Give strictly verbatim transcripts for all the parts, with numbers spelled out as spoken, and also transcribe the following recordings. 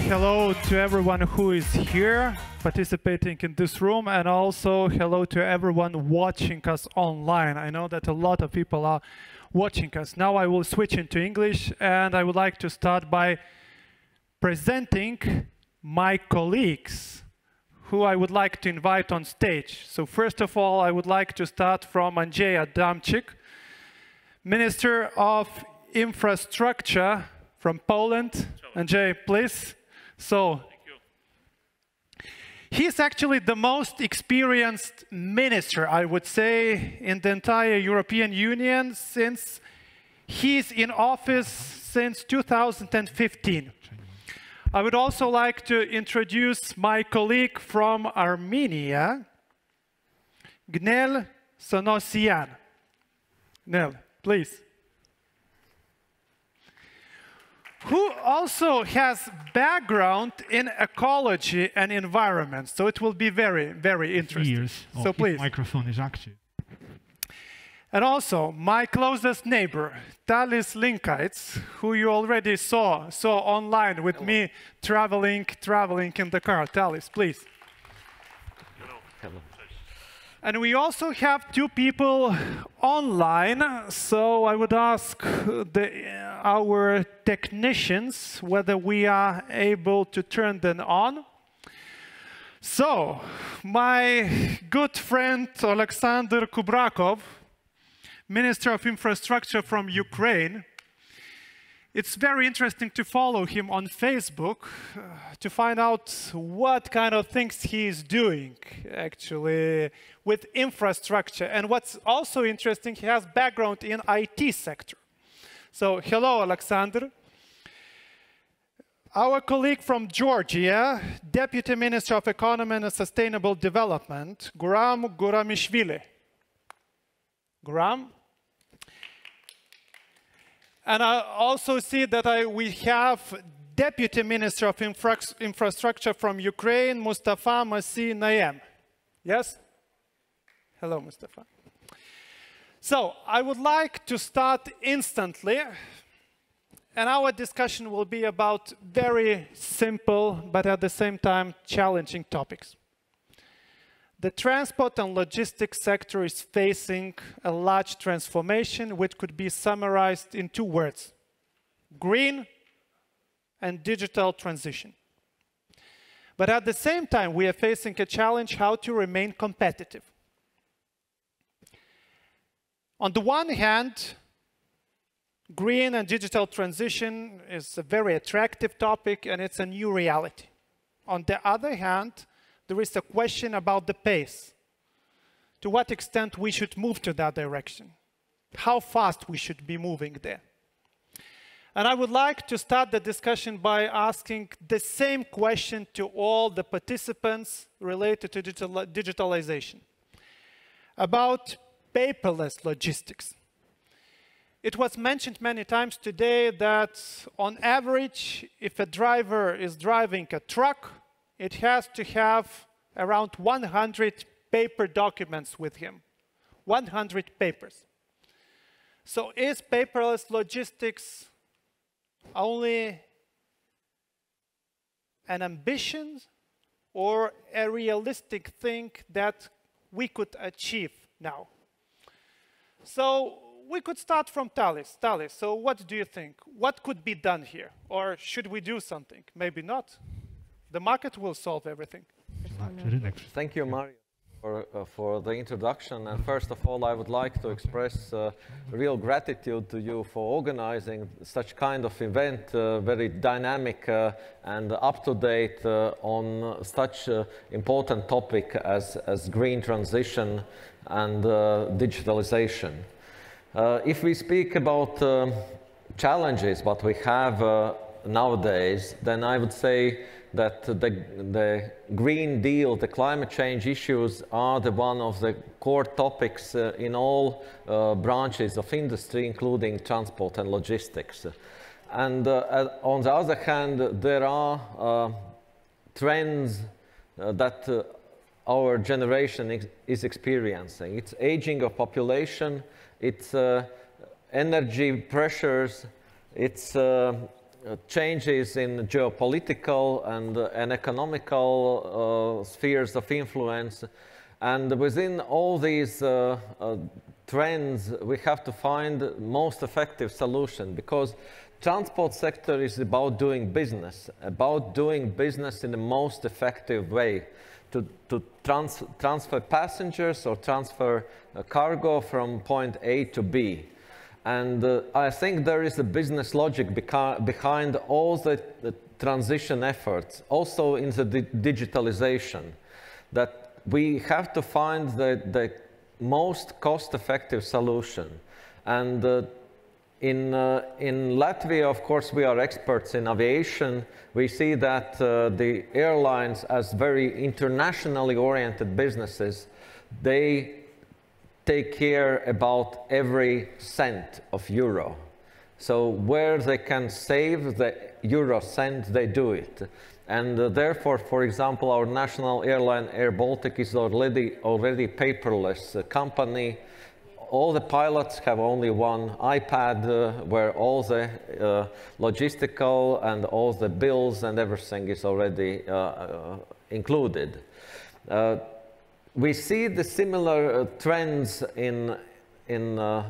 hello to everyone who is here participating in this room, and also hello to everyone watching us online. I know that a lot of people are watching us. Now I will switch into English, and I would like to start by presenting my colleagues who I would like to invite on stage. So first of all, I would like to start from Andrzej Adamczyk, Minister of Infrastructure from Poland. Andrzej, please. So, he's actually the most experienced minister, I would say, in the entire European Union, since he's in office since two thousand fifteen. I would also like to introduce my colleague from Armenia, Gnel Sonosyan. Gnel, please. Who also has background in ecology and environment, so it will be very, very interesting. Years. So oh, please. Microphone is active. And also my closest neighbor, Talis Linkaits, who you already saw saw online with Hello. me traveling, traveling in the car. Talis, please. Hello. Hello. And we also have two people online, so I would ask the, our technicians whether we are able to turn them on. So, my good friend Alexander Kubrakov, Minister of Infrastructure from Ukraine. It's very interesting to follow him on Facebook uh, to find out what kind of things he is doing, actually, with infrastructure. And what's also interesting, he has background in I T sector. So, hello, Alexander. Our colleague from Georgia, Deputy Minister of Economy and Sustainable Development, Guram Guramishvili. Guram? And I also see that I, we have Deputy Minister of Infra Infrastructure from Ukraine, Mustafa Masi Nayem. Yes? Hello, Mustafa. So, I would like to start instantly, and our discussion will be about very simple, but at the same time challenging topics. The transport and logistics sector is facing a large transformation, which could be summarized in two words: green and digital transition. But at the same time, we are facing a challenge how to remain competitive. On the one hand, green and digital transition is a very attractive topic, and it's a new reality. On the other hand, there is a question about the pace. To what extent we should move to that direction? How fast we should be moving there? And I would like to start the discussion by asking the same question to all the participants related to digital digitalization. About paperless logistics. It was mentioned many times today that on average, if a driver is driving a truck, it has to have around one hundred paper documents with him, one hundred papers. So is paperless logistics only an ambition or a realistic thing that we could achieve now? So we could start from Talis. Talis, so what do you think? What could be done here? Or should we do something? Maybe not. The market will solve everything. Thank you, Mario, for, uh, for the introduction. And first of all, I would like to express uh, real gratitude to you for organizing such kind of event, uh, very dynamic uh, and up-to-date uh, on such uh, important topic as, as green transition and uh, digitalization. Uh, if we speak about uh, challenges what we have uh, nowadays, then I would say that the, the Green Deal, the climate change issues are the one of the core topics uh, in all uh, branches of industry, including transport and logistics. And uh, on the other hand, there are uh, trends uh, that uh, our generation ex is experiencing. It's aging of population, it's uh, energy pressures, it's uh, uh, changes in geopolitical and, uh, and economical uh, spheres of influence. And within all these uh, uh, trends, we have to find the most effective solution, because transport sector is about doing business, about doing business in the most effective way, to, to trans transfer passengers or transfer uh, cargo from point A to B. And uh, I think there is a business logic behind all the, the transition efforts, also in the di digitalization, that we have to find the, the most cost-effective solution. And uh, in, uh, in Latvia, of course, we are experts in aviation. We see that uh, the airlines, as very internationally oriented businesses, they take care about every cent of euro. So where they can save the euro cent, they do it. And uh, therefore, for example, our national airline Air Baltic is already already paperless uh, company. All the pilots have only one iPad uh, where all the uh, logistical and all the bills and everything is already uh, uh, included. Uh, we see the similar uh, trends in in uh,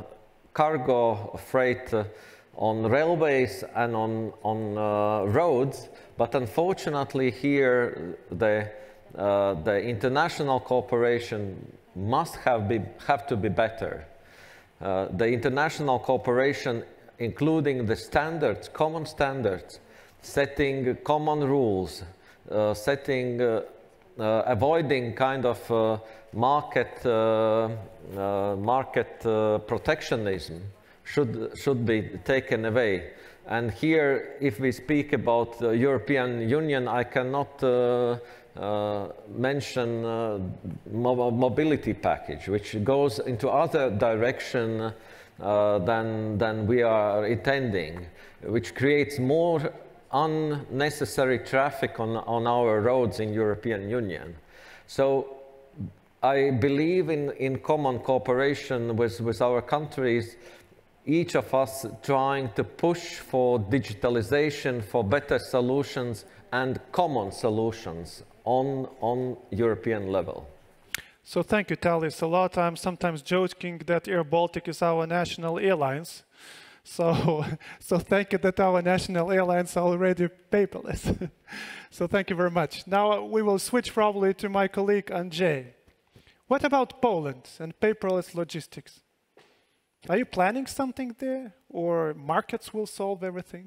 cargo freight uh, on railways and on on uh, roads. But unfortunately here, the, uh, the international cooperation must have, be, have to be better. Uh, the international cooperation, including the standards, common standards, setting common rules, uh, setting, uh, uh, avoiding kind of uh, market, uh, uh, market uh, protectionism should, should be taken away. And here, if we speak about the European Union, I cannot uh, uh, mention uh, mo mobility package, which goes into other direction uh, than, than we are intending, which creates more unnecessary traffic on, on our roads in European Union. So I believe in, in common cooperation with, with our countries, each of us trying to push for digitalization, for better solutions and common solutions on, on European level. So thank you, Talis, a lot. I'm sometimes joking that Air Baltic is our national airlines. So, so thank you that our national airlines are already paperless. So thank you very much. Now we will switch probably to my colleague Andrzej. What about Poland and paperless logistics? Are you planning something there, or markets will solve everything?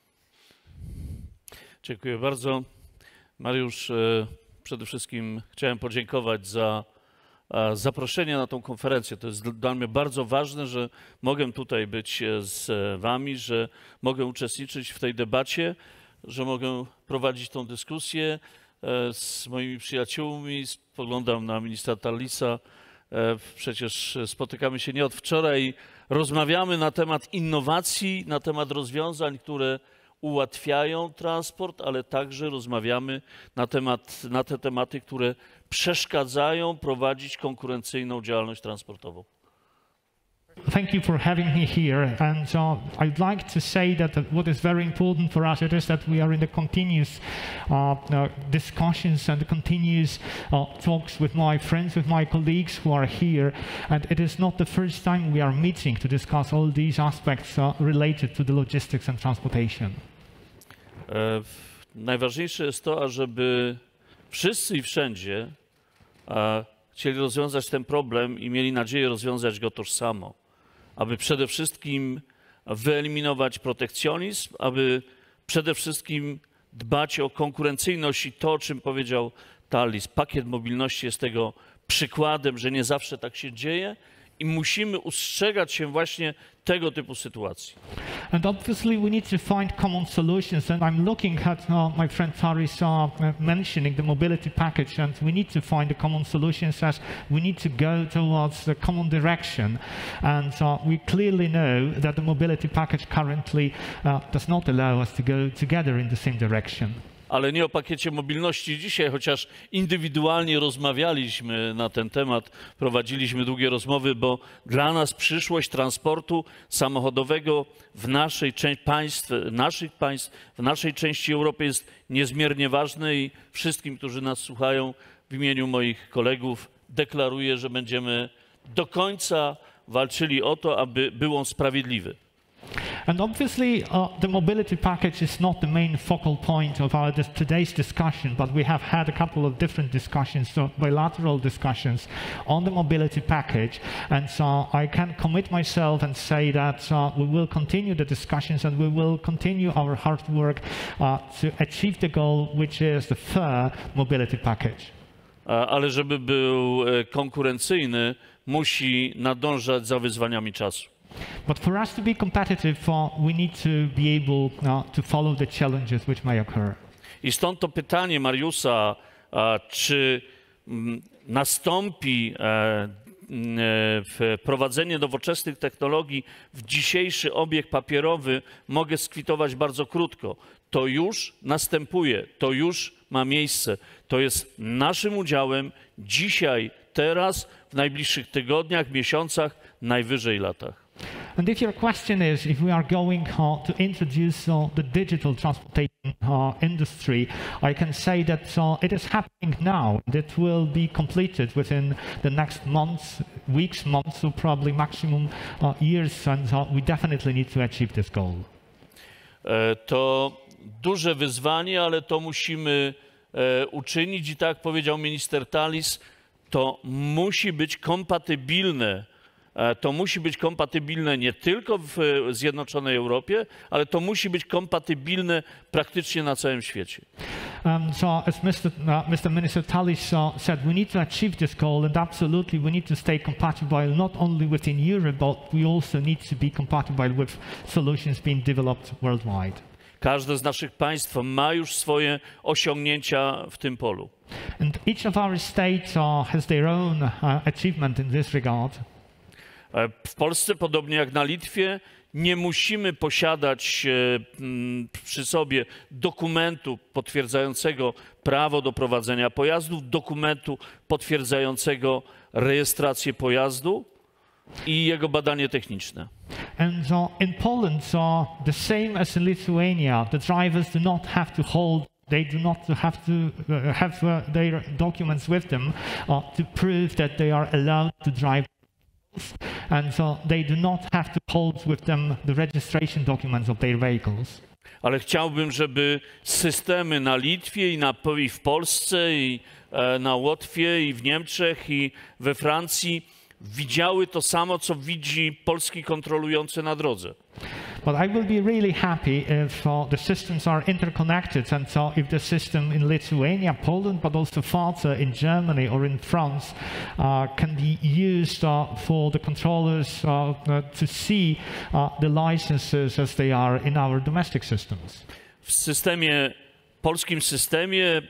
Dziękuję bardzo. Mariusz, przede wszystkim chciałem podziękować za zaproszenie na tą konferencję. To jest dla mnie bardzo ważne, że mogę tutaj być z wami, że mogę uczestniczyć w tej debacie, że mogę prowadzić tą dyskusję z moimi przyjaciółmi. Spoglądam na ministra Talisa. Przecież spotykamy się nie od wczoraj, rozmawiamy na temat innowacji, na temat rozwiązań, które ułatwiają transport, ale także rozmawiamy na, temat, na te tematy, które przeszkadzają prowadzić konkurencyjną działalność transportową. Thank you for having me here, and uh, I'd like to say that uh, what is very important for us it is that we are in the continuous uh, uh, discussions and the continuous uh, talks with my friends, with my colleagues who are here, and it is not the first time we are meeting to discuss all these aspects uh, related to the logistics and transportation. E, najważniejsze jest to, ażeby wszyscy i wszędzie e, chcieli rozwiązać ten problem i mieli nadzieję rozwiązać go tożsamo. Aby przede wszystkim wyeliminować protekcjonizm, aby przede wszystkim dbać o konkurencyjność i to, o czym powiedział Talis. Pakiet mobilności jest tego przykładem, że nie zawsze tak się dzieje i musimy ustrzegać się właśnie tego typu sytuacji. And obviously we need to find common solutions, and I'm looking at uh, my friend Taris uh, mentioning the mobility package, and we need to find the common solutions as we need to go towards the common direction. And uh, we clearly know that the mobility package currently uh, does not allow us to go together in the same direction. ale nie o pakiecie mobilności dzisiaj, chociaż indywidualnie rozmawialiśmy na ten temat, prowadziliśmy długie rozmowy, bo dla nas przyszłość transportu samochodowego w naszej części państw, naszych państw, w naszej części Europy jest niezmiernie ważny i wszystkim, którzy nas słuchają, w imieniu moich kolegów deklaruję, że będziemy do końca walczyli o to, aby był on sprawiedliwy. And obviously, uh, the mobility package is not the main focal point of our dis today's discussion, but we have had a couple of different discussions, so bilateral discussions on the mobility package. And so I can commit myself and say that uh, we will continue the discussions and we will continue our hard work uh, to achieve the goal, which is the fair mobility package. Ale żeby był konkurencyjny, musi nadążać za wyzwaniami czasu. But for us to be competitive, uh, we need to be able uh, to follow the challenges which may occur. I stąd to pytanie Mariusza, czy nastąpi wprowadzenie nowoczesnych technologii w dzisiejszy obieg papierowy, mogę skwitować bardzo krótko. To już następuje, to już ma miejsce. To jest naszym udziałem dzisiaj, teraz, w najbliższych tygodniach, miesiącach, najwyżej latach. And if your question is if we are going uh, to introduce uh, the digital transportation uh, industry, I can say that uh, it is happening now. It will be completed within the next months, weeks, months, or probably maximum uh, years, and uh, we definitely need to achieve this goal. To duże wyzwanie, ale to musimy uczynić i tak jak powiedział minister Talis, to musi być kompatybilne. To musi być kompatybilne nie tylko w Zjednoczonej Europie, ale to musi być kompatybilne praktycznie na całym świecie. Um, so as Mister Uh, Mister Minister Talis uh, said, we need to achieve this goal, and absolutely we need to stay compatible not only within Europe, but we also need to be compatible with solutions being developed worldwide. Każde z naszych państw ma już swoje osiągnięcia w tym polu. And each of our states uh, has their own uh, achievement in this regard. W Polsce, podobnie jak na Litwie, nie musimy posiadać przy sobie dokumentu potwierdzającego prawo do prowadzenia pojazdów, dokumentu potwierdzającego rejestrację pojazdu i jego badanie techniczne. And uh, in Poland, uh, the same as in Lithuania, the drivers do not have to hold They do not have to uh, have uh, their documents with them uh, to prove that they are allowed to drive. And so they do not have to hold with them the registration documents of their vehicles. Ale chciałbym, żeby systemy na Litwie i, na, i w Polsce, i e, na Łotwie, i w Niemczech, i we Francji widziały to samo, co widzi polski kontrolujący na drodze. But I will be really happy if uh, the systems are interconnected, and so if the system in Lithuania, Poland, but also further in Germany or in France uh, can be used uh, for the controllers uh, uh, to see uh, the licenses as they are in our domestic systems. W systemie, polskim systemie e,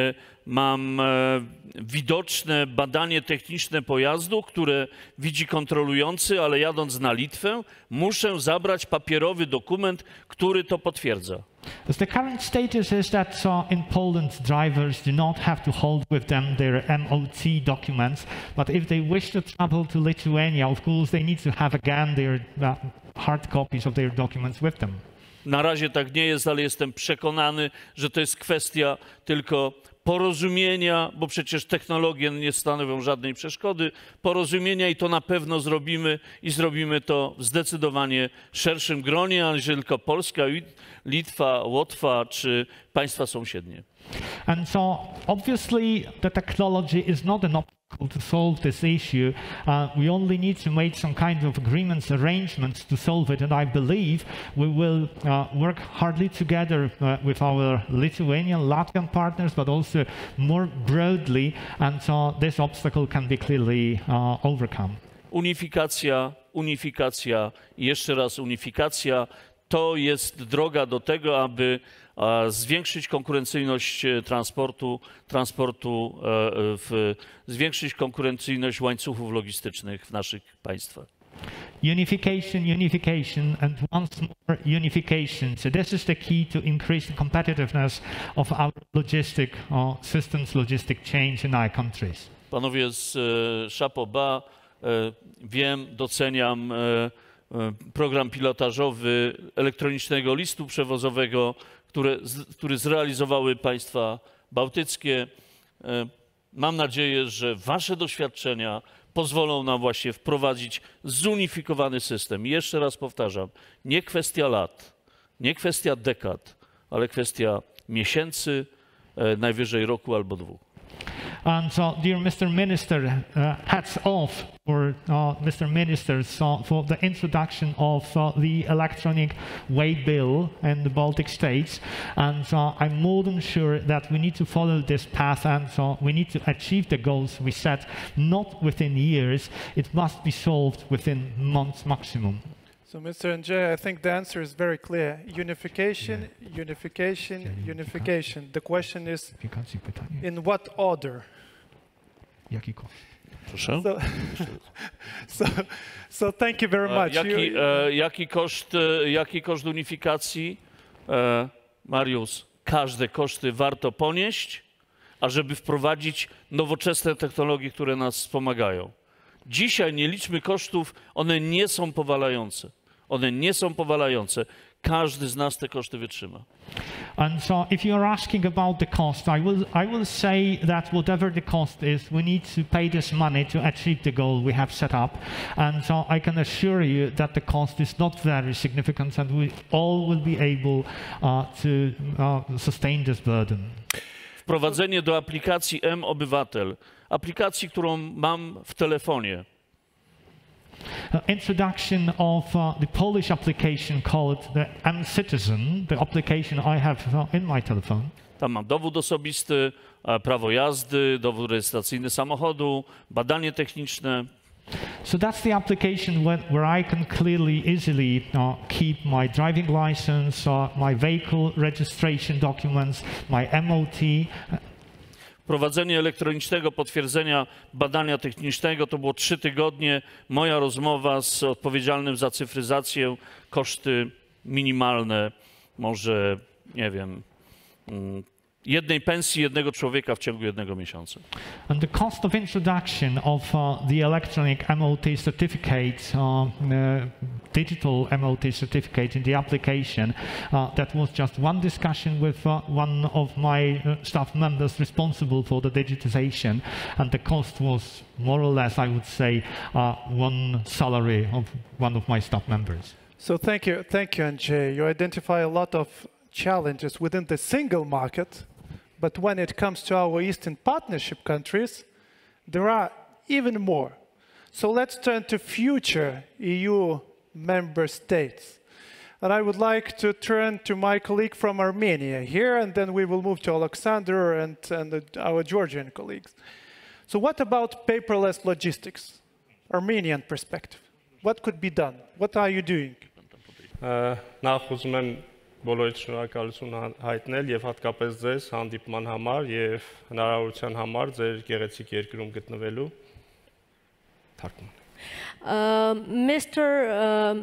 mam e, widoczne badanie techniczne pojazdu, które widzi kontrolujący, ale jadąc na Litwę, muszę zabrać papierowy dokument, który to potwierdza. As the current status is that uh, in Poland drivers do not have to hold with them their M O T documents, but if they wish to travel to Lithuania, of course they need to have again their uh, hard copies of their documents with them. Na razie tak nie jest, ale jestem przekonany, że to jest kwestia tylko porozumienia, bo przecież technologie nie stanowią żadnej przeszkody, porozumienia i to na pewno zrobimy i zrobimy to w zdecydowanie szerszym gronie, aniżeli tylko Polska, Litwa, Łotwa czy państwa sąsiednie. And so obviously the technology is not an obstacle to solve this issue. Uh, we only need to make some kind of agreements, arrangements to solve it, and I believe we will uh, work hardly together uh, with our Lithuanian, Latvian partners, but also more broadly, and so this obstacle can be clearly uh, overcome. Unifikacja, unifikacja i jeszcze raz unifikacja to jest droga do tego, aby zwiększyć konkurencyjność transportu, transportu w, zwiększyć konkurencyjność łańcuchów logistycznych w naszych państwach. Unification, unification, and once more unification. So this is the key to increase the competitiveness of our logistic uh, systems, logistic change in our countries. Panowie z e, Szapoba, e, wiem, doceniam e, e, program pilotażowy elektronicznego listu przewozowego, które, z, który zrealizowały państwa bałtyckie. E, mam nadzieję, że wasze doświadczenia pozwolą nam właśnie wprowadzić zunifikowany system. I jeszcze raz powtarzam, nie kwestia lat, nie kwestia dekad, ale kwestia miesięcy, e, najwyżej roku albo dwóch. And so, dear Mister Minister, uh, hats off for uh, Mister Ministers uh, for the introduction of uh, the electronic way bill in the Baltic states. And uh, I'm more than sure that we need to follow this path, and so we need to achieve the goals we set, not within years. It must be solved within months maximum. So, Mister Andrzej, I think the answer is very clear. Unification, yeah. unification, yeah, unification. The question is, in what order? Proszę? So, so, so thank you very much. Jaki, you, e, jaki, koszt, jaki koszt unifikacji? E, Mariusz, każde koszty warto ponieść, ażeby wprowadzić nowoczesne technologie, które nas wspomagają. Dzisiaj nie liczmy kosztów, one nie są powalające. One nie są powalające. Każdy z nas te koszty wytrzyma. And so if you're asking about the cost, I will, I will say that whatever the cost is, we need to pay this money to achieve the goal we have set up. And so I can assure you that the cost is not very significant, and we all will be able uh, to uh, sustain this burden. Wprowadzenie do aplikacji M-Obywatel, aplikacji, którą mam w telefonie. Uh, introduction of uh, the Polish application called the M-Citizen, the application I have uh, in my telephone. Tam mam dowód osobisty, prawo jazdy, dowód rejestracyjny samochodu, badanie techniczne. So that's the application where, where I can clearly, easily uh, keep my driving license, uh, my vehicle registration documents, my M O T. Wprowadzenie elektronicznego potwierdzenia badania technicznego to było trzy tygodnie. Moja rozmowa z odpowiedzialnym za cyfryzację, koszty minimalne, może, nie wiem, jednej pensji jednego człowieka w ciągu jednego miesiąca. And the cost of introduction of uh, the electronic M O T certificate, uh, uh, digital M O T certificate in the application, uh, that was just one discussion with uh, one of my uh, staff members responsible for the digitization, and the cost was more or less, I would say, uh, one salary of one of my staff members. So thank you, thank you, Andrzej. You identify a lot of challenges within the single market, but when it comes to our Eastern Partnership countries, there are even more. So let's turn to future E U member states. And I would like to turn to my colleague from Armenia here, and then we will move to Alexander and, and the, our Georgian colleagues. So what about paperless logistics? Armenian perspective. What could be done? What are you doing? Նախ ուզում եմ բոլորիդ շնորհակալություն հայտնել եւ հատկապես ձեզ հանդիպման համար եւ հնարավորության համար ձեր գեղեցիկ երկրում գտնվելու։ Թարգման։ Uh, Mister Um,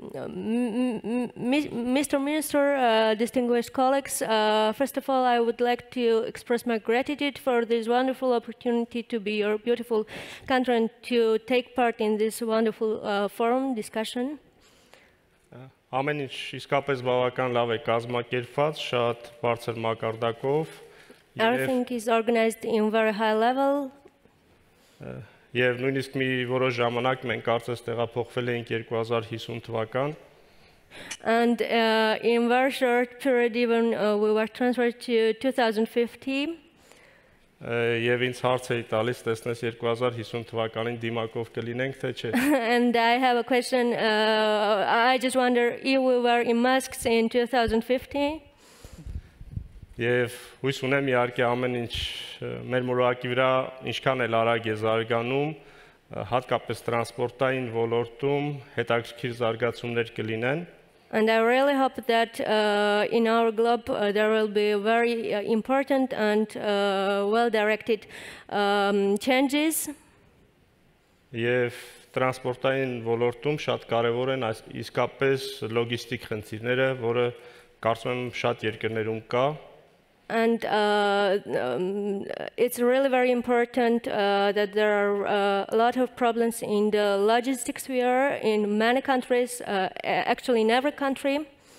Mister Minister, uh, distinguished colleagues, uh, first of all, I would like to express my gratitude for this wonderful opportunity to be your beautiful country and to take part in this wonderful uh, forum discussion. Ամեն ինչ իսկապես բավական լավ է կազմակերպված, շատ բարձր մակարդակով։ Everything is organized in very high level. Եվ նույնիսկ մի որոշ ժամանակ մենք կարծես տեղափոխվել էինք երկու հազար հիսուն թվական։ And uh, in very short period even uh, we were transferred to two thousand fifty. Եվ ինձ հարց էի տալիս, տեսնես երկու հազար հիսուն թվականին դիմակով կլինենք, թե չէ։ And I have a question. Uh, I just wonder if we were in masks in two thousand fifty. Եվ հույս ունեմ իհարկե ամեն ինչ մեր մոլորակի վրա ինչքան էլ արագ է զարգանում, հատկապես տրանսպորտային ոլորտում հետաքրքիր զարգացումներ կլինեն։ And I really hope that uh, in our globe uh, there will be very uh, important and uh, well-directed um, changes. Եվ տրանսպորտային ոլորտում շատ կարևոր են այս իսկապես լոգիստիկ խնդիրները, որը կարծում եմ շատ երկրներում կա։ And uh, um, it's really very important uh, that there are uh, a lot of problems in the logistics sphere in many countries, uh, actually in every country.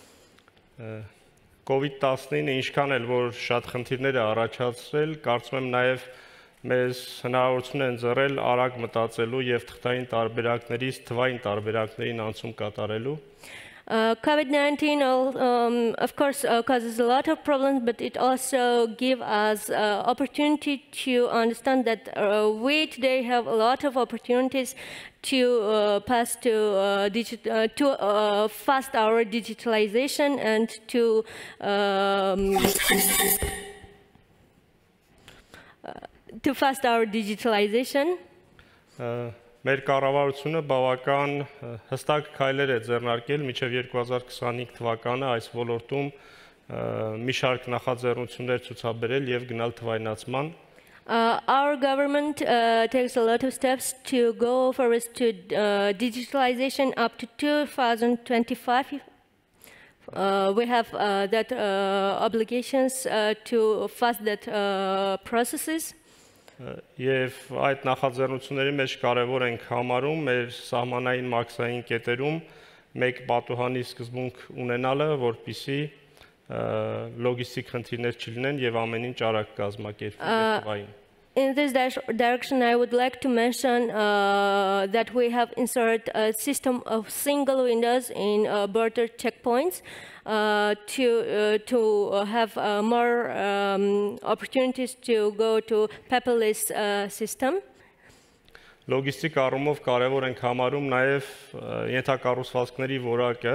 COVID nineteen-ը ինչքան էլ որ շատ խնդիրներ է առաջացրել, կարծում եմ նաև մեզ հնարավորություն են ձեռել արագ մտածելու եւ թղթային տարբերակներից թվային տարբերակներին անցում կատարելու։ Uh, COVID nineteen, um, of course, uh, causes a lot of problems, but it also gives us uh, opportunity to understand that uh, we today have a lot of opportunities to uh, pass to uh, digit uh, to uh, fast our digitalization and to um, uh, to fast our digitalization. Uh, Մեր կառավարությունը բավական հստակ քայլեր է ձեռնարկել մինչև երկու հազար քսանհինգ թվականը այս ոլորտում մի շարք նախաձեռնություններ ցուցաբերել եւ գնալ թվայնացման։ Uh, our government uh, takes a lot of steps to go forward to uh, digitalization up to two thousand twenty-five. Uh, we have uh, that uh, obligations uh, to fast that uh, processes. Եվ այդ նախաձեռնությունների մեջ կարևոր ենք համարում մեր սահմանային մաքսային կետերում մեկ պատուհանի սկզբունք ունենալը, որպեսզի լոգիստիկ խնդիրներ չլինեն եւ ամեն ինչ արագ կազմակերպվի եւ թվային։ In this direction, I would like to mention uh, that we have inserted a system of single windows in uh, border checkpoints uh, to uh, to have uh, more um, opportunities to go to paperless uh, system. Լոգիստիկ առումով կարևոր ենք համարում նաև ենթակառուցվածքների որակը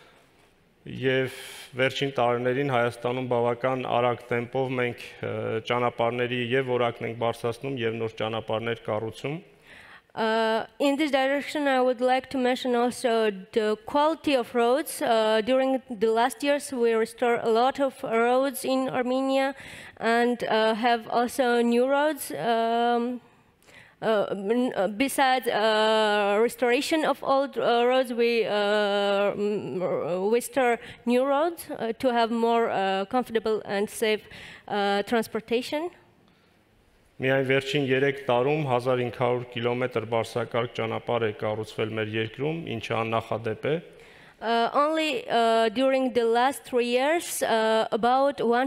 եւ վերջին տարիներին Հայաստանում բավական արագ տեմպով մենք ճանապարհների եւ որակն ենք բարձրացնում եւ նոր ճանապարհներ կառուցում։ Uh, in this direction, I would like to mention also the quality of roads. Uh, during the last years, we restored a lot of roads in Armenia and uh, have also new roads. Um, Uh, besides uh, restoration of old uh, roads, we uh, restore new roads uh, to have more uh, comfortable and safe uh, transportation. Միայն վերջին երեք տարում հազար հինգ հարյուր կիլոմետր բարձրակարգ ճանապարհ է կառուցվել մեր երկրում, ինչը աննախադեպ է։ Uh, only uh, during the last three years, uh, about one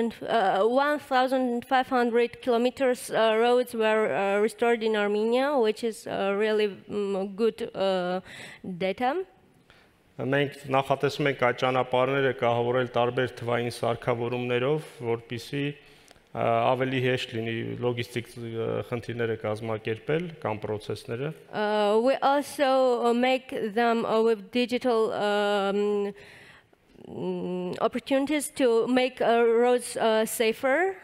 thousand five hundred kilometers uh, roads were uh, restored in Armenia, which is uh, really um, good uh, data. Մենք նախատեսում ենք այդ ճանապարհները կահավորել տարբեր թվային սարքավորումներով, որպեսզի ավելի հեշտ լինի լոգիստիկ խնդիրները կազմակերպել կամ process-ները։ We also make them with digital um, opportunities to make uh, roads uh, safer.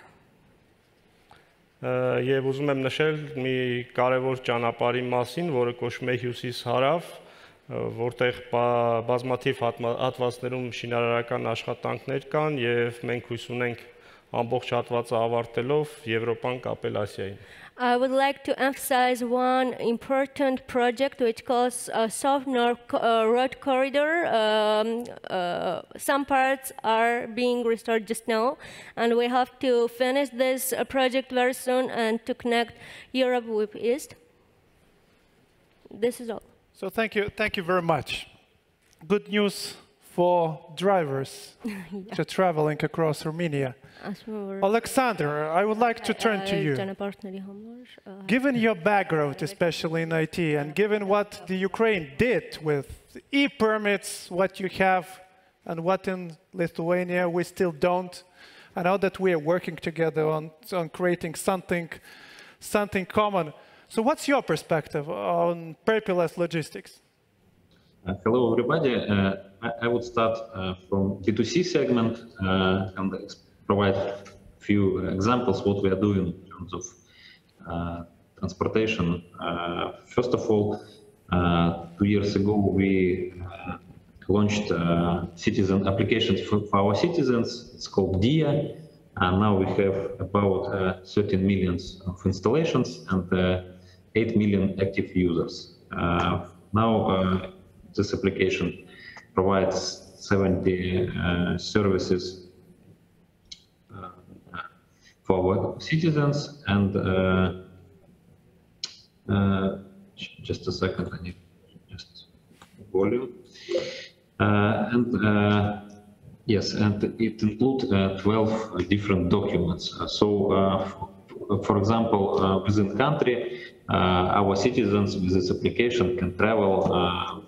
Եվ ուզում եմ նշել մի կարևոր ճանապարհի մասին, որը կոչվում է Հյուսիս-Հարավ, որտեղ բազմաթիվ հատվածներում շինարարական աշխատանքներ կան եւ մենք հույս ունենք ամբողջ հատվածը ավարտելով Եվրոպան կապել Ասիային։ I would like to emphasize one important project which calls uh, South North uh, Road Corridor. Um, uh, some parts are being restored just now, and we have to finish this uh, project very soon and to connect Europe with East. This is all. So thank you, thank you very much. Good news for drivers yeah. to traveling across Armenia. Alexander, I would like to turn to you. Given your background, especially in I T, and given what the Ukraine did with e-permits, what you have, and what in Lithuania we still don't, I know that we are working together on, on creating something, something common. So what's your perspective on paperless logistics? Uh, hello, everybody. Uh, I, I would start uh, from B two C segment uh, and provide a few examples what we are doing in terms of uh, transportation. Uh, first of all, uh, two years ago we uh, launched uh, citizen applications for, for our citizens. It's called D I A, and now we have about uh, thirteen million of installations and uh, eight million active users. Uh, now uh, this application provides seventy uh, services uh, for our citizens, and uh, uh, just a second, I need just volume. Uh, and uh, yes, and it includes uh, twelve different documents. Uh, so, uh, for, for example, uh, within country, uh, our citizens with this application can travel uh,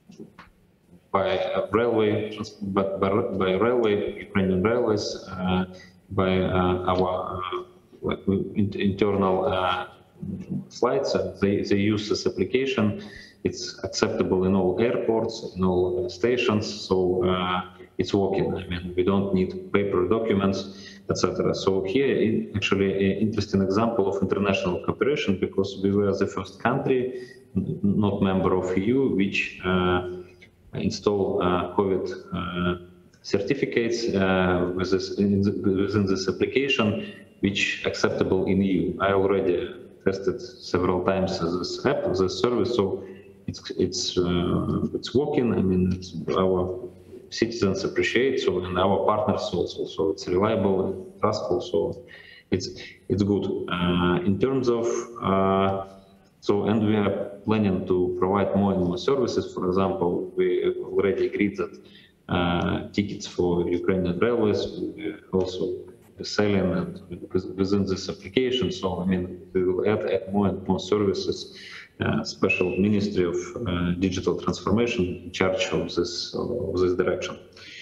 by railway, by, by, by railway, Ukrainian railways, uh, by uh, our uh, internal uh, flights. Uh, they, they use this application. It's acceptable in all airports, in all stations, so uh, it's working. I mean, we don't need paper documents, et cetera. So here, actually, an interesting example of international cooperation, because we were the first country, not member of E U, which uh, install uh, COVID uh, certificates uh, with this, in the, within this application, which acceptable in E U. I already tested several times this app, this service, so it's it's uh, it's working. I mean, it's, our citizens appreciate, so, and our partners also. So it's reliable and trustful. So it's it's good. Uh, in terms of uh, so, and we are planning to provide more and more services. For example, we already agreed that uh, tickets for Ukrainian railways we also selling and within this application. So I mean, we will add, add more and more services. Uh, special Ministry of uh, Digital Transformation in charge of this of this direction.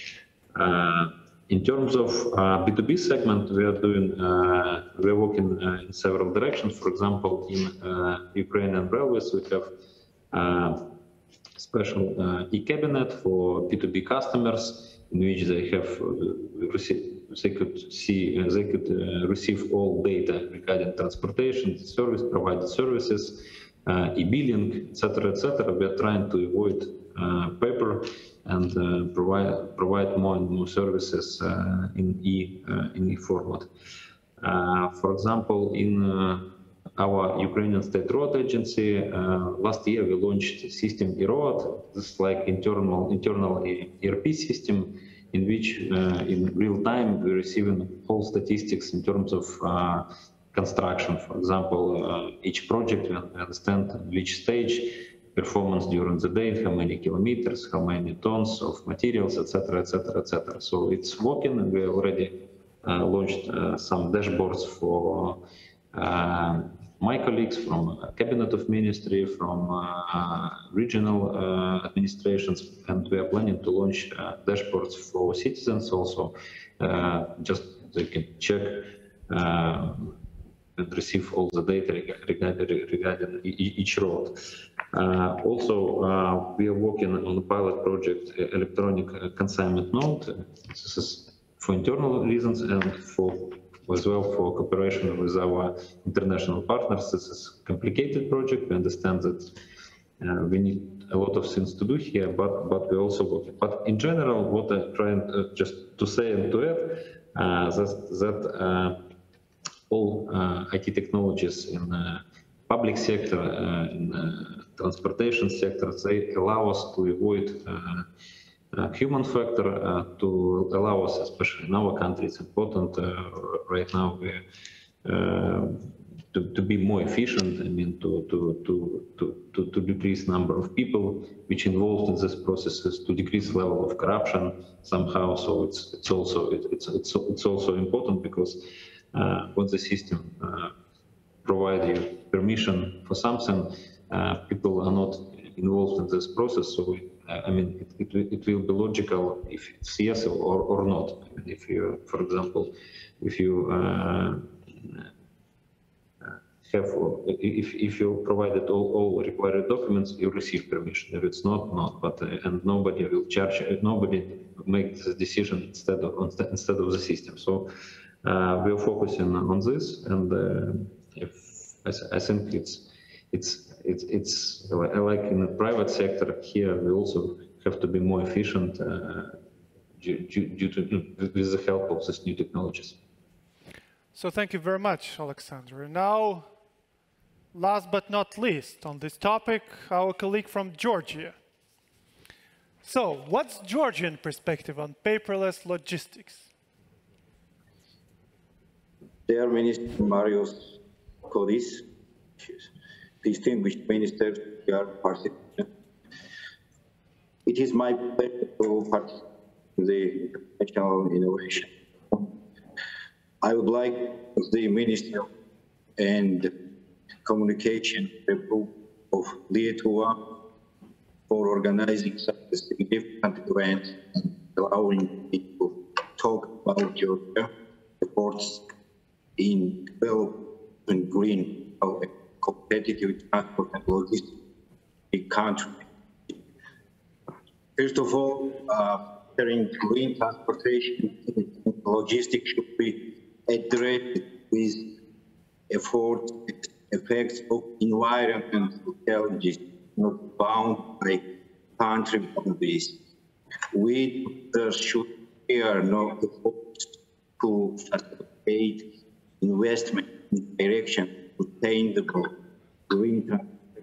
Uh, in terms of uh, B two B segment, we are doing uh, we are working uh, in several directions. For example, in uh, Ukrainian railways, we have uh, special uh, e-cabinet for B two B customers, in which they have uh, received. They could see, uh, they could uh, receive all data regarding transportation, service provided services. Uh, e-billing, et cetera, et cetera. We are trying to avoid uh, paper and uh, provide provide more and more services uh, in e uh, in e format. Uh, for example, in uh, our Ukrainian State Road Agency, uh, last year we launched system e-road. This is like internal internal E R P system in which uh, in real time we're receiving all statistics in terms of uh, construction. For example, uh, each project, we understand which stage, performance during the day, how many kilometers, how many tons of materials, et cetera, et cetera, et cetera. So it's working, and we already uh, launched uh, some dashboards for uh, my colleagues from Cabinet of Ministry, from uh, regional uh, administrations, and we are planning to launch uh, dashboards for citizens also. Uh, just they can check uh, and receive all the data regarding, regarding each road. Uh, also, uh, we are working on a pilot project, uh, electronic consignment note. This is for internal reasons and for as well for cooperation with our international partners. This is a complicated project. We understand that uh, we need a lot of things to do here, but but we also working. But in general, what I'm trying uh, just to say and to add, uh, that that. Uh, all uh, I T technologies in the public sector, uh, in the transportation sector, they allow us to avoid uh, uh, human factor, uh, to allow us, especially in our country, it's important uh, right now we, uh, to, to be more efficient. I mean, to, to, to, to, to, to decrease number of people which involved in these processes, to decrease level of corruption somehow. So it's, it's, also, it, it's, it's, it's also important because Uh, when the system uh, provide you permission for something, uh, people are not involved in this process. So, uh, I mean, it, it, it will be logical if it's yes or, or not. I mean, if you, for example, if you uh, have, if, if you provided all, all required documents, you receive permission. If it's not, not. But uh, and nobody will charge. Nobody make the decision instead of instead of the system. So. Uh, we are focusing on this, and uh, if, I, I think it's it's it's it's like in the private sector here, we also have to be more efficient uh, due, due, due to with the help of these new technologies. So thank you very much, Alexander. Now last but not least, on this topic, our colleague from Georgia. So, what's Georgian perspective on paperless logistics? Dear Minister Marios Kodis, distinguished ministers, dear participants, it is my pleasure to participate in the international innovation. I would like the Minister and Communication Republic of Lithuania for organizing such a significant event and allowing me to talk about your efforts in developing green, competitive transport and logistics in the country. First of all, uh, green transportation and logistics should be addressed with efforts and effects of environmental challenges not bound by country boundaries. We uh, should share no efforts to facilitate investment in direction to sustainable green transport.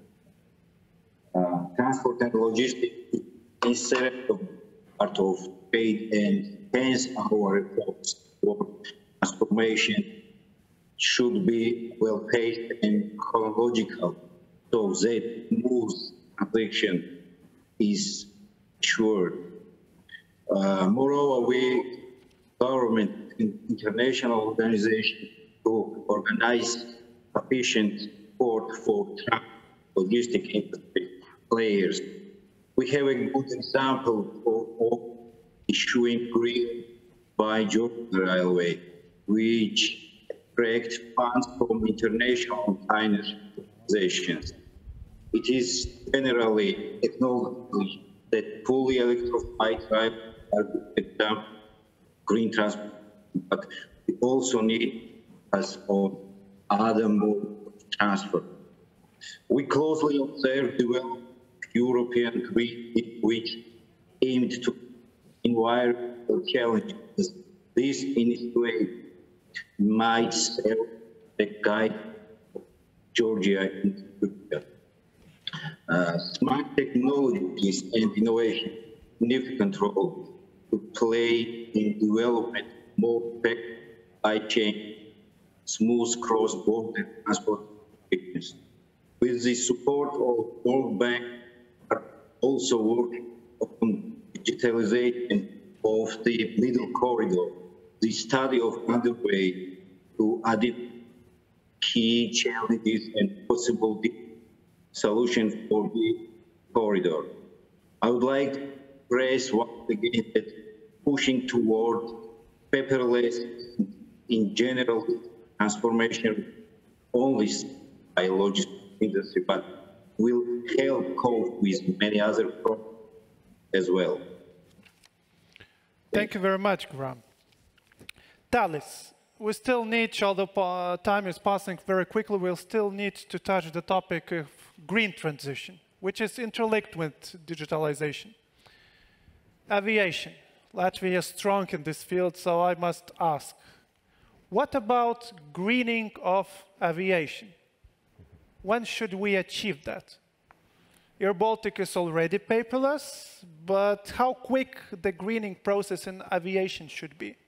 Uh, transport and logistics is a part of trade, and hence our efforts for transformation should be well-paced and chronological, so that smooth transition is assured. Uh, moreover, we, government and international organizations, to organize sufficient support for logistic industry players. We have a good example of issuing green by Georgia Railway, which attracts funds from international finance organizations. It is generally acknowledged that fully electrified railways are green transport, but we also need us on other modes of transport. We closely observe development of European Green, which aimed to environmental challenges. This in its way might serve the guide of Georgia in the future. Uh, smart technologies and innovation significant role to play in development of more effective supply chain, smooth cross-border transport experience. With the support of World Bank, are also working on digitalization of the middle corridor. The study of underway to identify key challenges and possible solutions for the corridor. I would like to stress once again that pushing toward paperless in general transformation only by logistics industry, but will help cope with many other problems as well. Thank you very much, Graham. Talis, we still need, although uh, time is passing very quickly, we'll still need to touch the topic of green transition, which is interlinked with digitalization. Aviation. Latvia is strong in this field, so I must ask, what about greening of aviation? When should we achieve that? Air Baltic is already paperless, but how quick the greening process in aviation should be?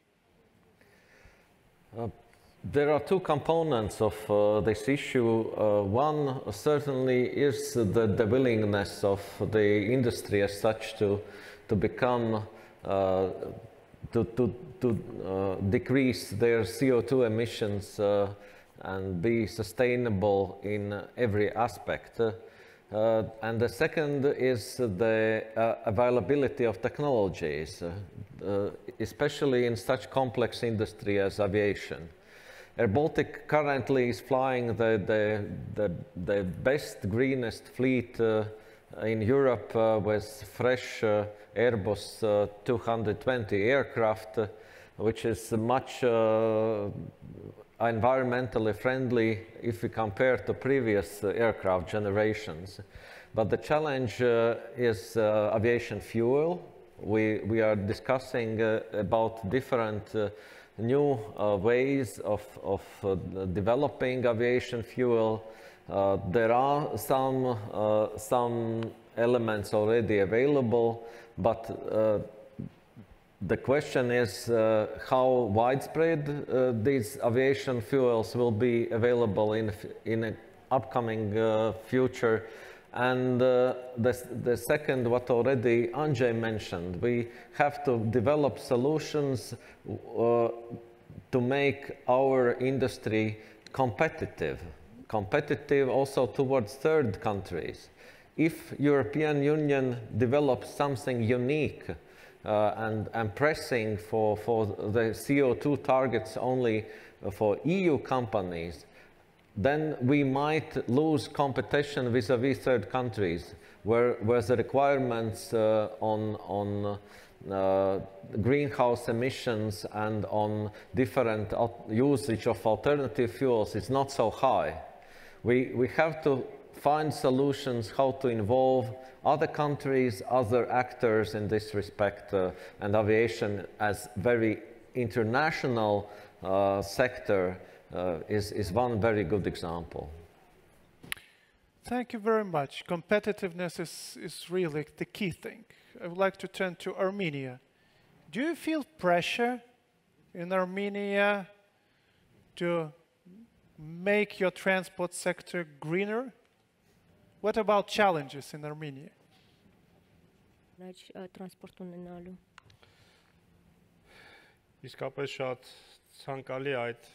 Uh, there are two components of uh, this issue. Uh, one certainly is the, the willingness of the industry as such to, to become, uh, to, to, to uh, decrease their C O two emissions uh, and be sustainable in every aspect. Uh, Uh, and the second is the uh, availability of technologies, uh, uh, especially in such complex industry as aviation. Air Baltic currently is flying the, the, the, the best, greenest fleet uh, in Europe uh, with fresh uh, Airbus uh, two hundred twenty aircraft, uh, which is much uh, environmentally friendly if we compare to previous uh, aircraft generations. But the challenge uh, is uh, aviation fuel. We, we are discussing uh, about different uh, new uh, ways of, of uh, developing aviation fuel, Uh, there are some, uh, some elements already available, but uh, the question is uh, how widespread uh, these aviation fuels will be available in, in an upcoming uh, future. And uh, the, the second, what already Andrzej mentioned, we have to develop solutions uh, to make our industry competitive, competitive also towards third countries. If European Union develops something unique uh, and, and pressing for, for the C O two targets only for E U companies, then we might lose competition vis-a-vis third countries, where, where the requirements uh, on, on uh, greenhouse emissions and on different usage of alternative fuels is not so high. We, we have to find solutions how to involve other countries, other actors in this respect, uh, and aviation as very international uh, sector Uh, is, is one very good example. Thank you very much. Competitiveness is, is really the key thing. I would like to turn to Armenia. Do you feel pressure in Armenia to make your transport sector greener? What about challenges in Armenia? Իսկապես շատ ցանկալի այդ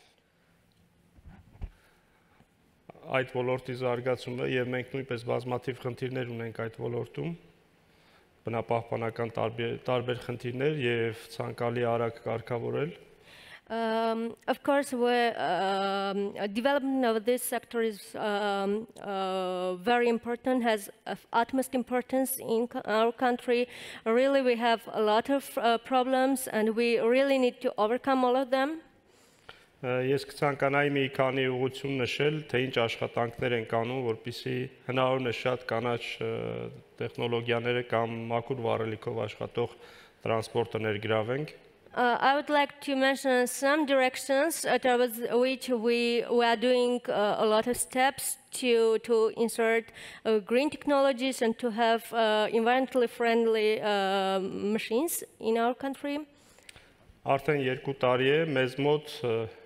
այդ ոլորտի զարգացումը եւ մենք նույնպես բազմաթիվ խնդիրներ ունենք այդ ոլորտում, բնապահպանական տարբեր, տարբեր խնդիրներ եւ ցանկալի արագ կարգավորել. Um, of course, the um, development of this sector is um, uh, very important, has of utmost importance in co our country. Really, we have a lot of uh, problems and we really need to overcome all of them. Ես կցանկանայի մի քանի ուղղություն նշել, թե ինչ աշխատանքներ են անում, որպեսզի հնարավորինը շատ կանաչ տեխնոլոգիաները կամ մաքուր վառելիքով աշխատող տրանսպորտը ներգրավենք. Uh, I would like to mention some directions uh, towards which we, we are doing uh, a lot of steps to, to insert uh, green technologies and to have uh, environmentally friendly uh, machines in our country. Արդեն երկու տարի է մեզ մոտ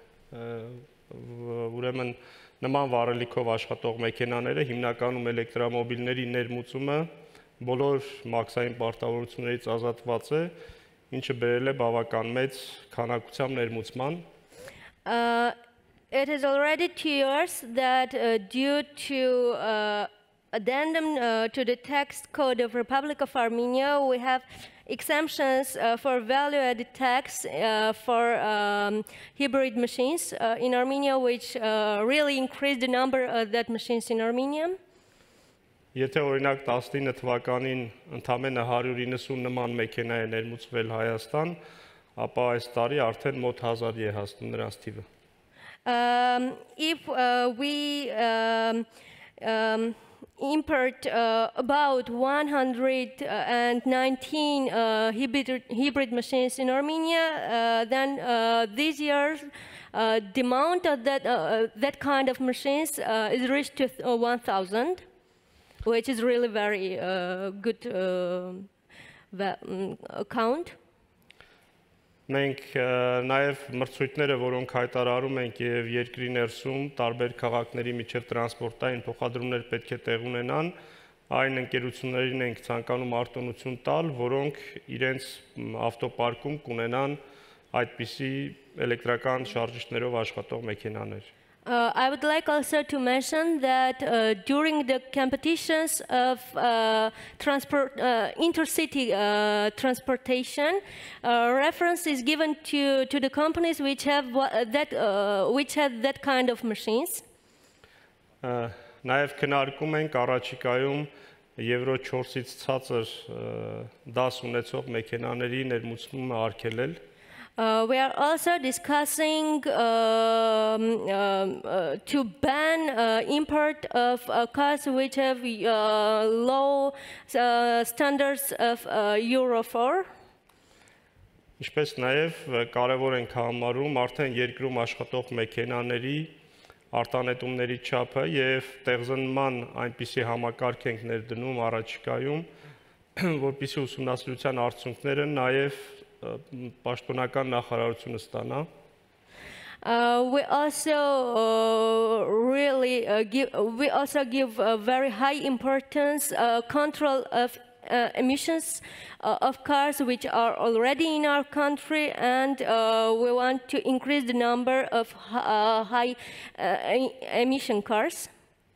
ուրեմն նման վառելիքով աշխատող մեքենաները, հիմնականում էլեկտրամոբիլների ներմուծումը բոլոր մաքսային պարտավորություններից ազատված է, ինչը բերել է բավական մեծ քանակությամբ ներմուծման. It is already two years that uh, due to uh, addendum uh, to the tax code of Republic of Armenia, we have exemptions uh, for value-added tax uh, for um, hybrid machines uh, in Armenia, which uh, really increased the number of that machines in Armenia. Եթե օրինակ տասնինը թվականին ընդամենը հարյուր իննսուն նման մեքենա է ներմուծվել Հայաստան, ապա այս տարի արդեն մոտ հազարի է հասնում նրանց թիվը. Um, if uh, we um, um, import uh, about one hundred nineteen uh, hybrid, hybrid machines in Armenia, uh, then uh, this year uh, the amount of that, uh, that kind of machines uh, is reached to uh, one thousand, which is really very uh, good uh, count. Մենք նաև մրցույթները, որոնք հայտարարում ենք եւ երկրի ներսում տարբեր քաղաքների միջև տրանսպորտային փոխադրումներ պետք է տեղ ունենան, այն ընկերություններին ենք ցանկանում արտոնություն տալ, որոնք իրենց ավտոպարկում կունենան այդպիսի էլեկտրական շարժիչներով աշխատող մեքենաներ. Uh, I would like also to mention that uh, during the competitions of uh, transport, uh, intercity uh, transportation, uh, reference is given to, to the companies which have that, uh, which have that kind of machines. Նաև քննարկում ենք առաջիկայում եվրո չորսից ցածր դաս ունեցող մեքենաների ներմուծումը արգելել. Uh, we are also discussing um, um, uh, to ban uh, import of uh, cars which have uh, low uh, standards of uh, Euro four. Ինչպես նաև կարևոր ենք համարում արդեն երկրում աշխատող մեքենաների արտանետումների չափը եւ տեղզնման այնպիսի համակարգ ենք ներդնում առաջիկայում, որպեսզի ուսումնասիրության արդյունքները նաեւ պաշտոնական նախարարությունը ստանա։ Uh, we also uh, really uh, give we also give uh, very high importance uh, control of uh, emissions uh, of cars which are already in our country, and uh, we want to increase the number of uh, high uh, emission cars.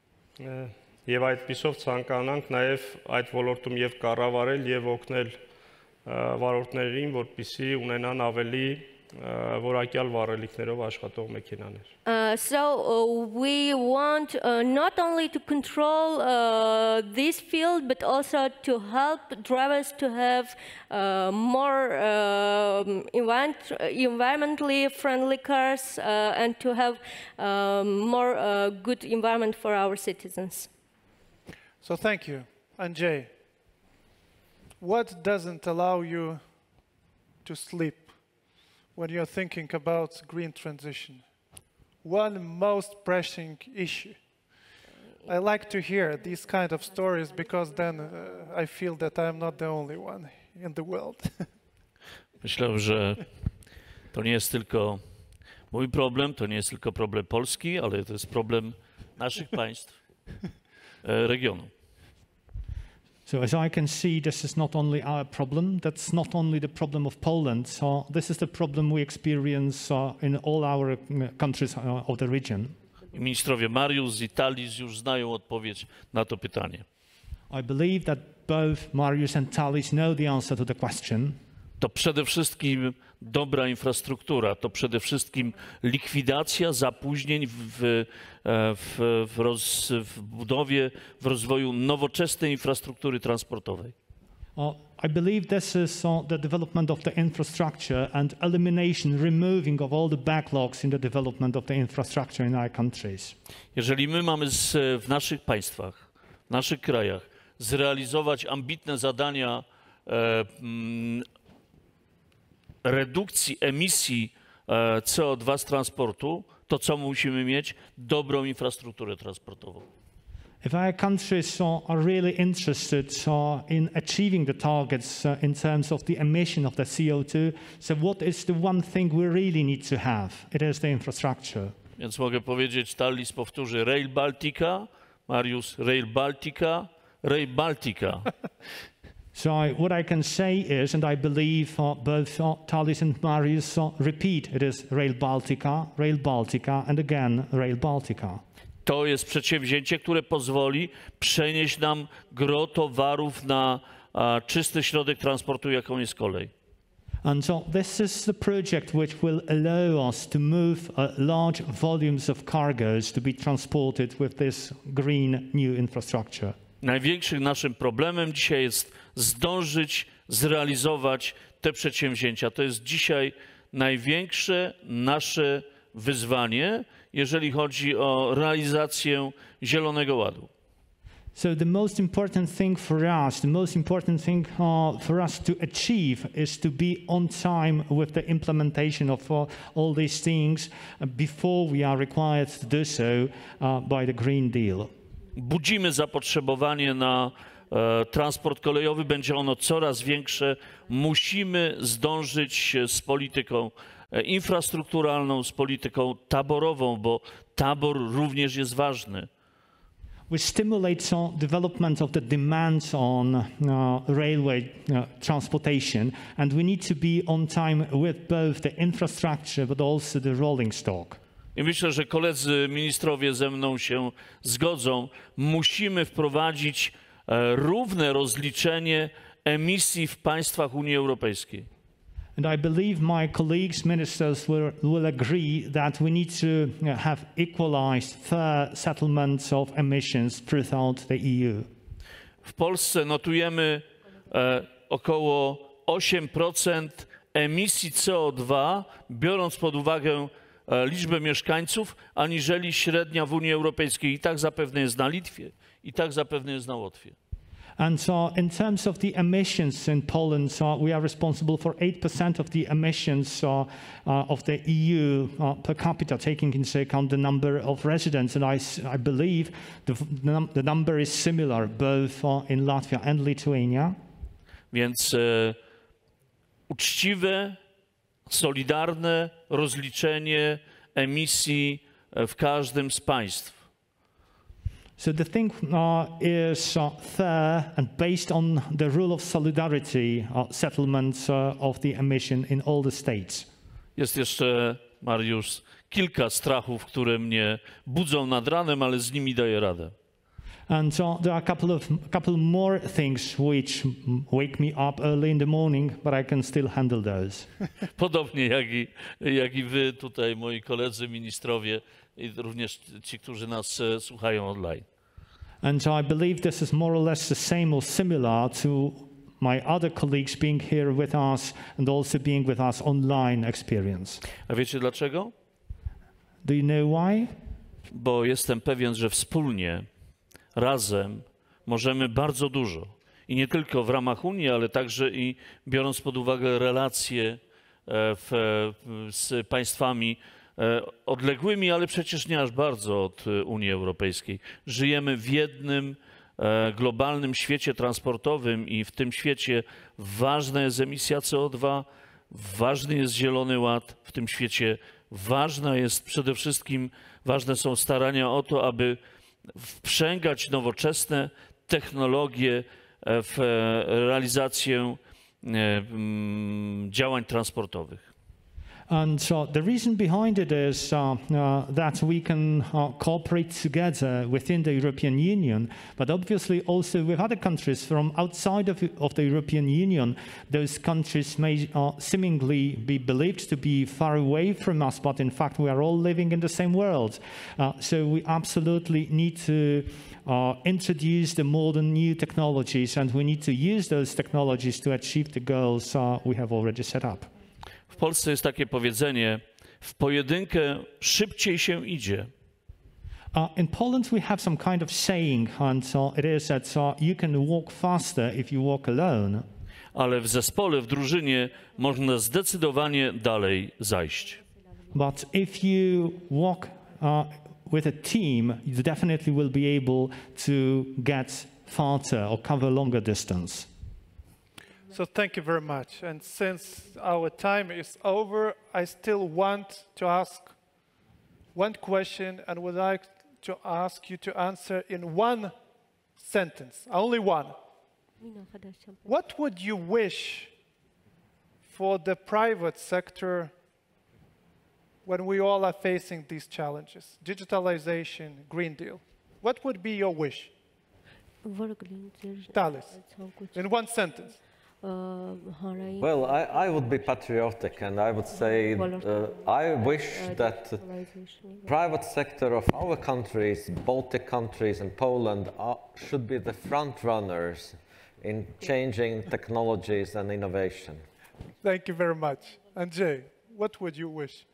Եվ այդպիսով ցանկանանք նաև այդ ոլորտում եւ կառավարել եւ օգնել վարորդներին, որպեսզի ունենան ավելի որակյալ վառելիքներով աշխատող մեքենաներ։ Uh, so uh, we want uh, not only to control uh, this field, but also to help drivers to have uh, more uh, environment, environmentally friendly cars uh, and to have um, more uh, good environment for our citizens. So thank you. Andrzej, what doesn't allow you to sleep when you're thinking about green transition? One most pressing issue. I like to hear these kind of stories because then uh, I feel that I'm not the only one in the world. Myślę, że to nie jest tylko mój problem, to nie jest tylko problem Polski, ale to jest problem naszych państw, regionu. So as I can see, this is not only our problem, that's not only the problem of Poland, so this is the problem we experience uh, in all our countries uh, of the region. Ministrowie Mariusz z Italii już znają odpowiedź na to pytanie. I believe that both Mariusz and Talis know the answer to the question. To przede wszystkim dobra infrastruktura, to przede wszystkim likwidacja zapóźnień w, w, w, roz, w budowie, w rozwoju nowoczesnej infrastruktury transportowej. Uh, I believe this is uh, the development of the infrastructure and elimination, removing of all the backlogs in the development of the infrastructure in our countries. Jeżeli my mamy z, w naszych państwach, w naszych krajach zrealizować ambitne zadania e, m, redukcji emisji e, C O dwa z transportu, to co musimy mieć? Dobrą infrastrukturę transportową. If our countries uh, are really interested uh, in achieving the targets uh, in terms of the emission of the C O two, so what is the one thing we really need to have? It is the infrastructure. Więc mogę powiedzieć, Talis powtórzy Rail Baltica, Mariusz Rail Baltica, Rail Baltica. So I, what I can say is, and I believe uh, both uh, Talis and Mariusz uh, repeat, it is Rail Baltica, Rail Baltica, and again Rail Baltica. To jest przedsięwzięcie, które pozwoli przenieść nam gros towarów na a, czysty środek transportu, jaką jest kolej. And so this is the project which will allow us to move uh, large volumes of cargoes to be transported with this green new infrastructure. Największym naszym problemem dzisiaj jest zdążyć zrealizować te przedsięwzięcia. To jest dzisiaj największe nasze wyzwanie, jeżeli chodzi o realizację Zielonego Ładu. So the most important thing for us, the most important thing uh, for us to achieve is to be on time with the implementation of uh, all these things before we are required to do so uh, by the Green Deal. Budzimy zapotrzebowanie na e, transport kolejowy, będzie ono coraz większe. Musimy zdążyć z polityką e, infrastrukturalną, z polityką taborową, bo tabor również jest ważny. We stimulate some development of the demands on uh, railway uh, transportation, and we need to be on time with both the infrastructure but also the rolling stock. I myślę, że koledzy ministrowie ze mną się zgodzą. Musimy wprowadzić e, równe rozliczenie emisji w państwach Unii Europejskiej. And I believe my colleagues, ministers, will, will agree that we need to uh, have equalized fair settlements of emissions throughout the E U. W Polsce notujemy e, około osiem procent emisji C O dwa, biorąc pod uwagę e, liczbę mieszkańców, aniżeli średnia w Unii Europejskiej. I tak zapewne jest na Litwie, i tak zapewne jest na Łotwie. And so in terms of the emissions in Poland, so we are responsible for eight percent of the emissions uh, uh, of the E U uh, per capita, taking into account the number of residents. And I, I believe the, the number is similar both uh, in Latvia and Lithuania. Więc e, uczciwe, solidarne rozliczenie emisji w każdym z państw. So the thing uh, is uh, fair and based on the rule of solidarity uh, settlements uh, of the emission in all the states. Jest jeszcze, Mariusz, kilka strachów, które mnie budzą nad ranem, ale z nimi daję radę. And uh, there are a couple of a couple more things which wake me up early in the morning, but I can still handle those. Podobnie jak i, jak i wy tutaj, moi koledzy ministrowie i również ci, którzy nas e, słuchają online. And I believe this is more or less the same or similar to my other colleagues being here with us and also being with us online experience. A wiecie dlaczego? Do you know why? Bo jestem pewien, że wspólnie, razem możemy bardzo dużo. I nie tylko w ramach Unii, ale także i biorąc pod uwagę relacje w, z państwami odległymi, ale przecież nie aż bardzo od Unii Europejskiej. Żyjemy w jednym globalnym świecie transportowym i w tym świecie ważna jest emisja C O dwa, ważny jest Zielony Ład, w tym świecie ważna jest przede wszystkim, ważne są starania o to, aby wprzęgać nowoczesne technologie w realizację działań transportowych. And so the reason behind it is uh, uh, that we can uh, cooperate together within the European Union, but obviously also with other countries from outside of, of the European Union. Those countries may uh, seemingly be believed to be far away from us, but in fact we are all living in the same world. Uh, so we absolutely need to uh, introduce the modern new technologies, and we need to use those technologies to achieve the goals uh, we have already set up. W Polsce jest takie powiedzenie, w pojedynkę szybciej się idzie. Uh, in Poland we have some kind of saying, and so it is that uh, you can walk faster if you walk alone. Ale w zespole, w drużynie można zdecydowanie dalej zajść. But if you walk uh, with a team, you definitely will be able to get farther or cover longer distance. So thank you very much. And since our time is over, I still want to ask one question and would like to ask you to answer in one sentence, only one. What would you wish for the private sector when we all are facing these challenges? Digitalization, Green Deal. What would be your wish? Talis, in one sentence. Well, I, I would be patriotic and I would say uh, I wish that the private sector of our countries, Baltic countries and Poland, are, should be the front runners in changing technologies and innovation. Thank you very much. Andrzej, what would you wish?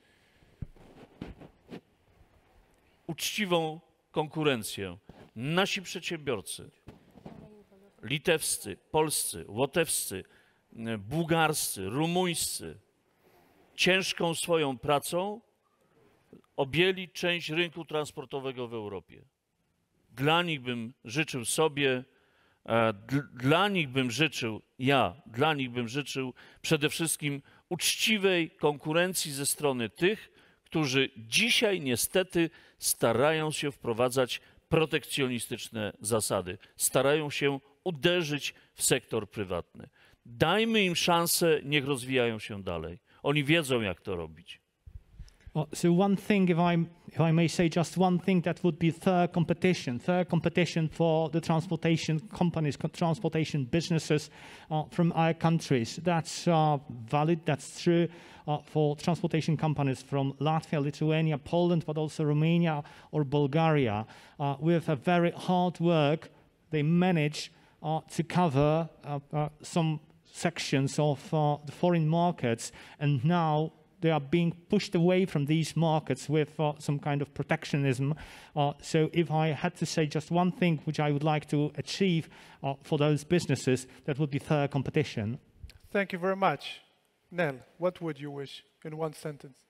Uczciwą konkurencję. Nasi przedsiębiorcy, litewscy, polscy, łotewscy, bułgarscy, rumuńscy, ciężką swoją pracą objęli część rynku transportowego w Europie. Dla nich bym życzył sobie, dla nich bym życzył, ja, dla nich bym życzył przede wszystkim uczciwej konkurencji ze strony tych, którzy dzisiaj niestety starają się wprowadzać protekcjonistyczne zasady, starają się uderzyć w sektor prywatny. Dajmy im szansę, niech rozwijają się dalej. Oni wiedzą, jak to robić. So one thing, if I, if I may say just one thing, that would be fair competition, fair competition for the transportation companies, transportation businesses uh, from our countries. That's uh, valid, that's true uh, for transportation companies from Latvia, Lithuania, Poland, but also Romania or Bulgaria. Uh, with a very hard work, they manage uh, to cover uh, uh, some sections of uh, the foreign markets, and now they are being pushed away from these markets with uh, some kind of protectionism. Uh, so if I had to say just one thing which I would like to achieve uh, for those businesses, that would be fair competition. Thank you very much. Nel, what would you wish in one sentence?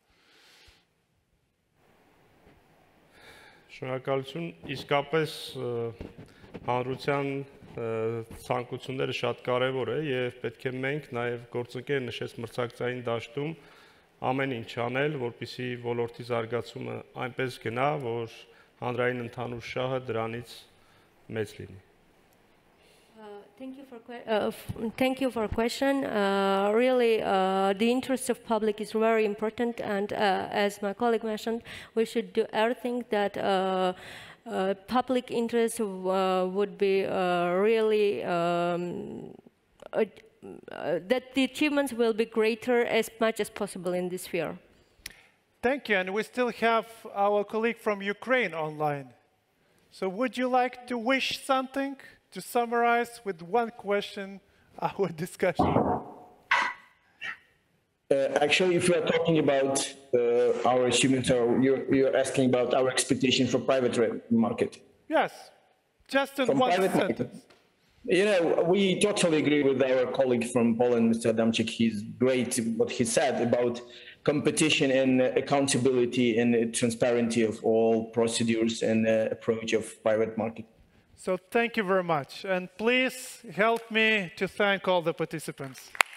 Շնորհակալություն, իսկապես հանրության ցանկությունները շատ կարևոր է եւ պետք է մենք նաեւ գործընկեր նշեց մրցակցային դաշտում ամեն ինչ անել, որպեսզի ոլորտի զարգացումը այնպես գնա, որ հանրային ընդհանուր շահը դրանից մեծ լինի։ Thank you for uh, thank you for a question. Uh, really, uh, the interest of public is very important, and uh, as my colleague mentioned, we should do everything that uh, uh, public interest uh, would be uh, really um, uh, uh, that the achievements will be greater as much as possible in this sphere. Thank you, and we still have our colleague from Ukraine online. So, would you like to wish something? To summarize with one question our discussion. Uh, actually, if we are talking about uh, our achievements, or you're, you're asking about our expectation for private market. Yes, just in from one sentence. Market. You know, we totally agree with our colleague from Poland, Mister Adamczyk. He's great what he said about competition and accountability and transparency of all procedures and uh, approach of private market. So thank you very much. And please help me to thank all the participants.